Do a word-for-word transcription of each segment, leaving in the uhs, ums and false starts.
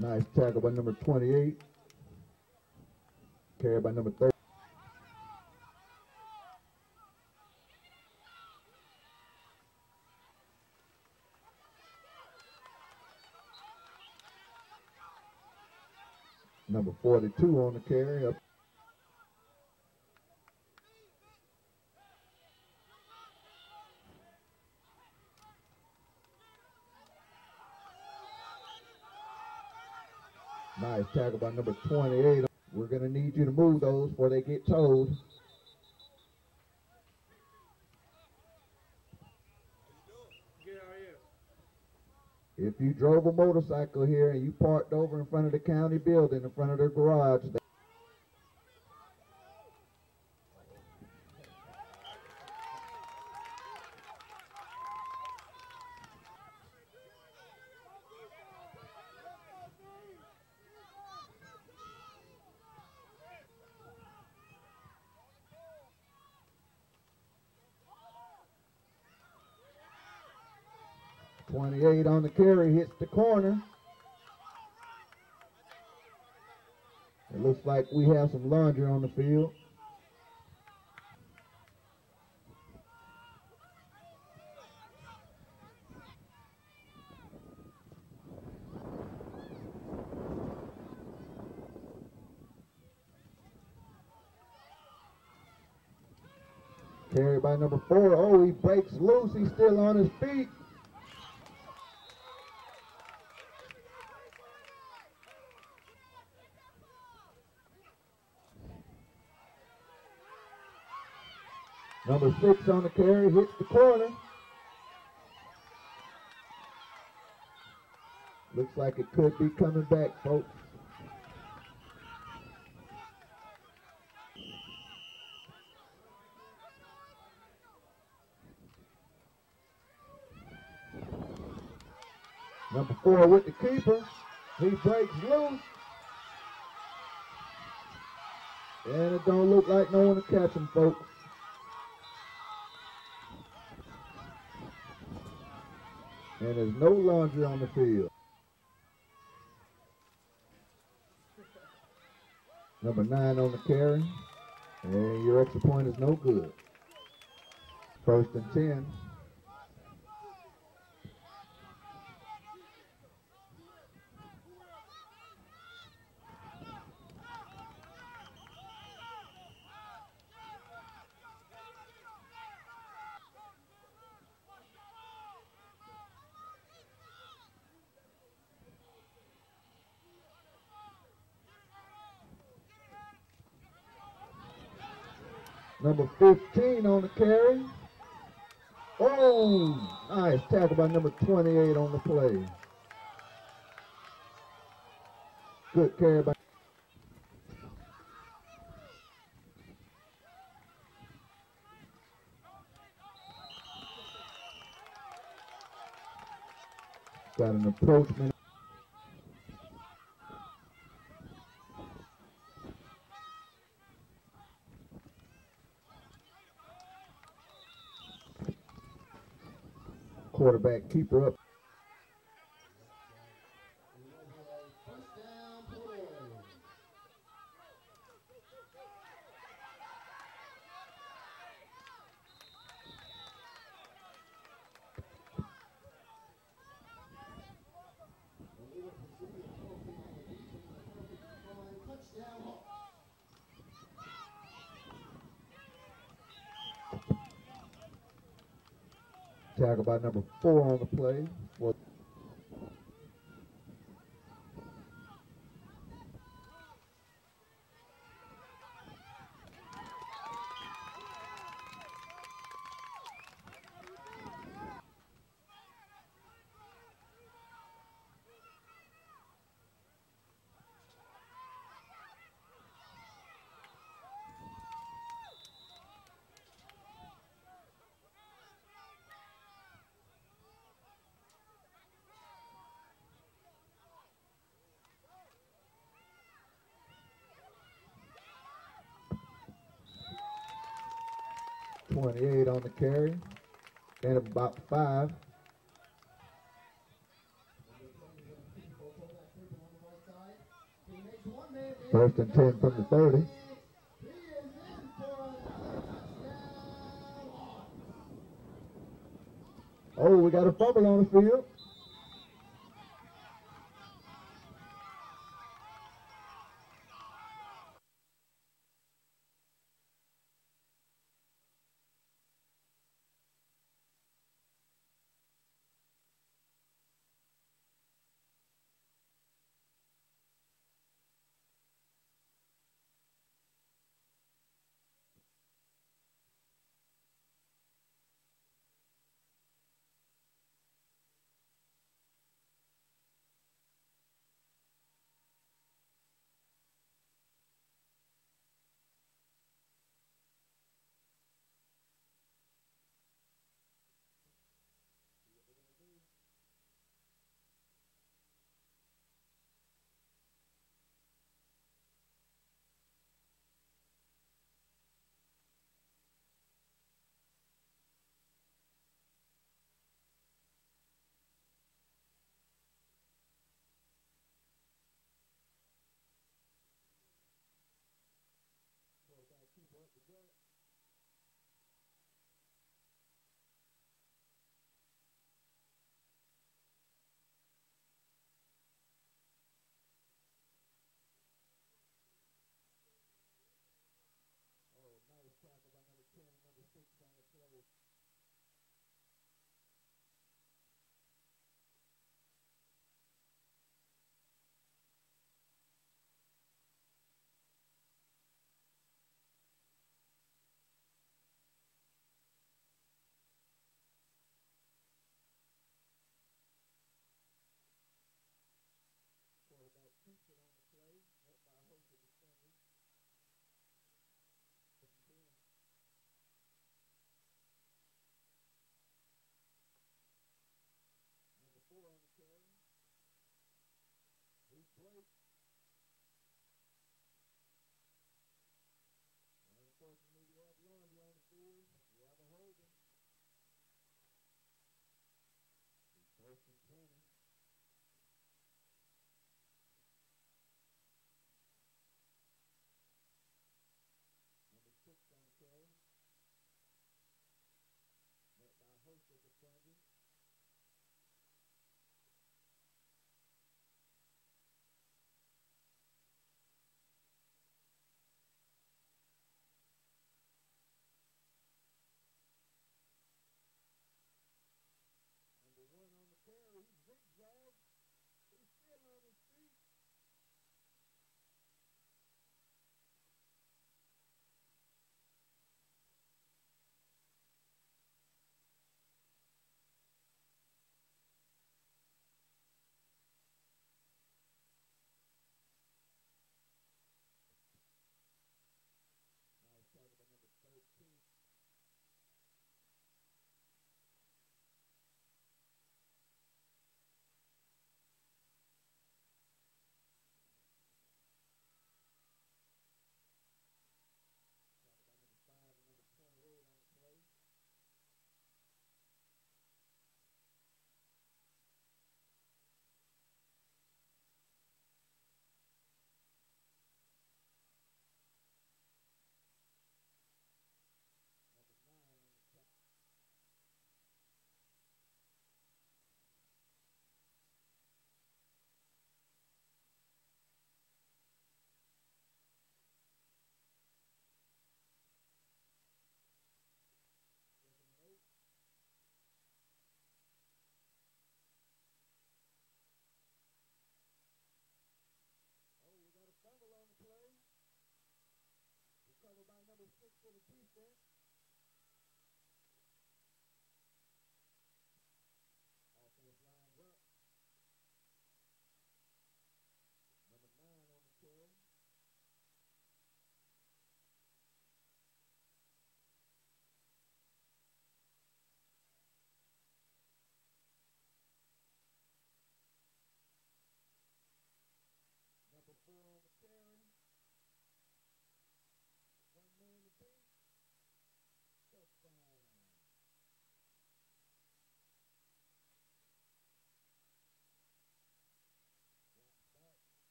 Nice tackle by number twenty-eight. Carried by number thirty. Number forty-two on the carry. Up. Nice tackle by number twenty-eight. We're going to need you to move those before they get towed. If you drove a motorcycle here and you parked over in front of the county building, in front of their garage, they twenty-eight on the carry, hits the corner. It looks like we have some laundry on the field. Carried by number four. Oh, he breaks loose. He's still on his feet. Number six on the carry, hits the corner. Looks like it could be coming back, folks. Number four with the keeper. He breaks loose. And it don't look like no one to catch him, folks. And there's no laundry on the field. Number nine on the carry. And your extra point is no good. First and ten. Number fifteen on the carry. Oh, nice tackle by number twenty-eight on the play. Good carry by. Got an approachment. Quarterback keeper up. Tackle by number four on the play. For twenty-eight on the carry, and about five. First and ten from the thirty. Oh, we got a fumble on the field.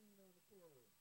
on the carry.